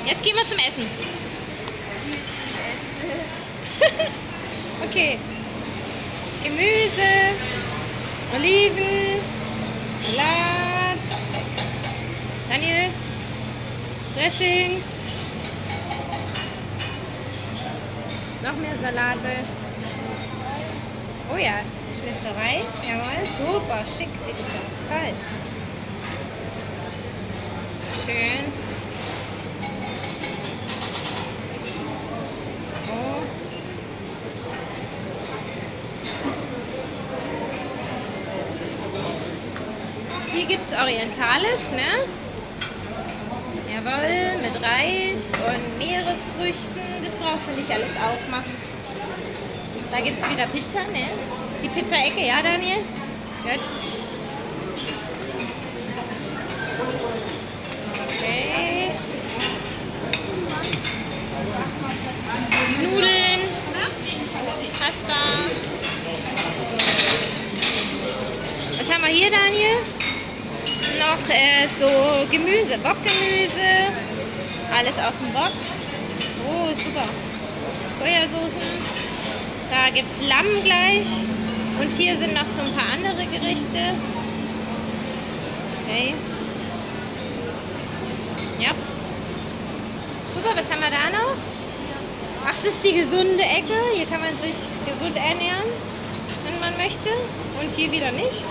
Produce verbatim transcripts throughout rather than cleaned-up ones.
Jetzt gehen wir zum Essen. Okay. Gemüse, Oliven, Salat, Daniel, Dressings, noch mehr Salate. Oh ja, Schnitzerei, jawohl, super, schick sieht das aus, toll. Schön. Oh. Hier gibt es orientalisch, ne? Jawohl, mit Reis und Meeresfrüchten. Das brauchst du nicht alles aufmachen. Da gibt es wieder Pizza, ne? Das ist die Pizza-Ecke, ja, Daniel? Gut. Okay. Nudeln, Pasta. Was haben wir hier, Daniel? Noch äh, so Gemüse, Bockgemüse. Alles aus dem Bock. Oh, super. Sojasoßen. Da gibt es Lamm gleich. Und hier sind noch so ein paar andere Gerichte. Okay. Ja. Super, was haben wir da noch? Ach, das ist die gesunde Ecke. Hier kann man sich gesund ernähren, wenn man möchte. Und hier wieder nicht.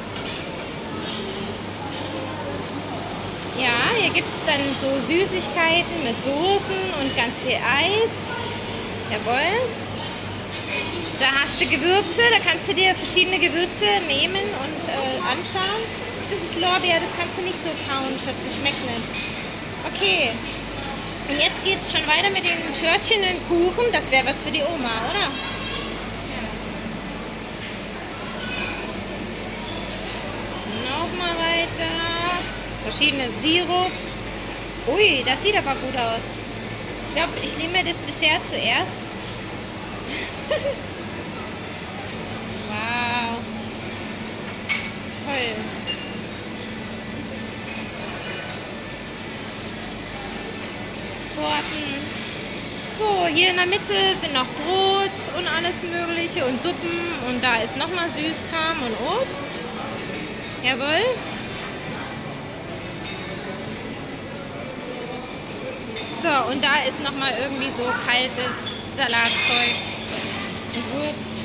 Ja, hier gibt es dann so Süßigkeiten mit Soßen und ganz viel Eis. Jawohl. Da hast du Gewürze, da kannst du dir verschiedene Gewürze nehmen und äh, anschauen. Das ist Lorbeer, das kannst du nicht so kauen, Schatz, das schmeckt nicht. Okay. Und jetzt geht es schon weiter mit den Törtchen und Kuchen. Das wäre was für die Oma, oder? Nochmal weiter. Verschiedene Sirup. Ui, das sieht aber gut aus. Ich glaube, ich nehme mir das Dessert zuerst. Wow. Toll. Torten. So, hier in der Mitte sind noch Brot und alles Mögliche und Suppen. Und da ist nochmal Süßkram und Obst. Jawohl. So, und da ist nochmal irgendwie so kaltes Salatzeug und Wurst.